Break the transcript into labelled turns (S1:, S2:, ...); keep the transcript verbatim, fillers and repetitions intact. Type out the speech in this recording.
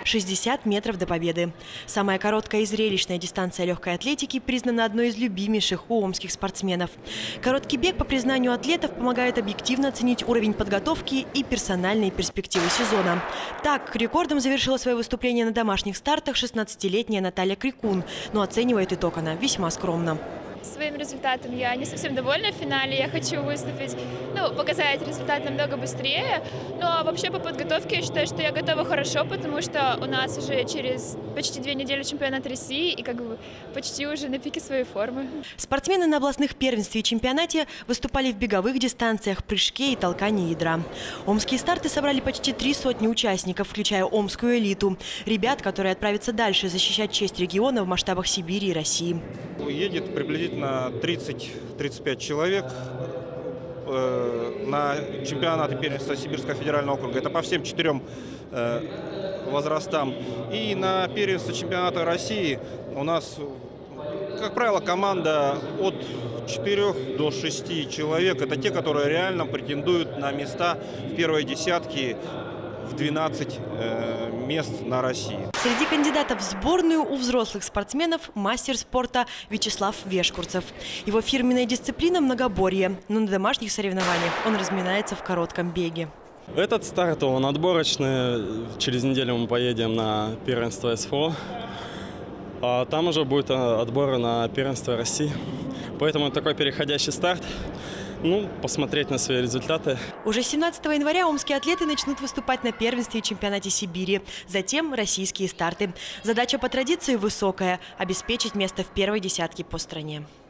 S1: шестьдесят метров до победы. Самая короткая и зрелищная дистанция легкой атлетики признана одной из любимейших у омских спортсменов. Короткий бег, по признанию атлетов, помогает объективно оценить уровень подготовки и персональные перспективы сезона. Так, рекордом завершила свое выступление на домашних стартах шестнадцатилетняя Наталья Крикун, но оценивает итог она весьма скромно.
S2: Своим результатом я не совсем довольна в финале. Я хочу выступить, ну, показать результат намного быстрее. Но вообще по подготовке я считаю, что я готова хорошо, потому что у нас уже через почти две недели чемпионат России и как бы почти уже на пике своей формы.
S1: Спортсмены на областных первенстве и чемпионате выступали в беговых дистанциях, прыжке и толкании ядра. Омские старты собрали почти три сотни участников, включая омскую элиту. Ребят, которые отправятся дальше защищать честь региона в масштабах Сибири и России.
S3: Едет приблизительно тридцать-тридцать пять человек э, на чемпионаты первенства Сибирского федерального округа. Это по всем четырем э, возрастам. И на первенство чемпионата России у нас, как правило, команда от четырёх до шести человек. Это те, которые реально претендуют на места в первой десятке, в двенадцать э, мест на России.
S1: Среди кандидатов в сборную у взрослых спортсменов мастер спорта Вячеслав Вешкурцев. Его фирменная дисциплина – многоборье, но на домашних соревнованиях он разминается в коротком беге.
S4: Этот старт, он отборочный. Через неделю мы поедем на первенство СФО. А там уже будет отбор на первенство России. Поэтому это такой переходящий старт. Ну, посмотреть на свои результаты.
S1: Уже семнадцатого января омские атлеты начнут выступать на первенстве и чемпионате Сибири. Затем российские старты. Задача по традиции высокая – обеспечить место в первой десятке по стране.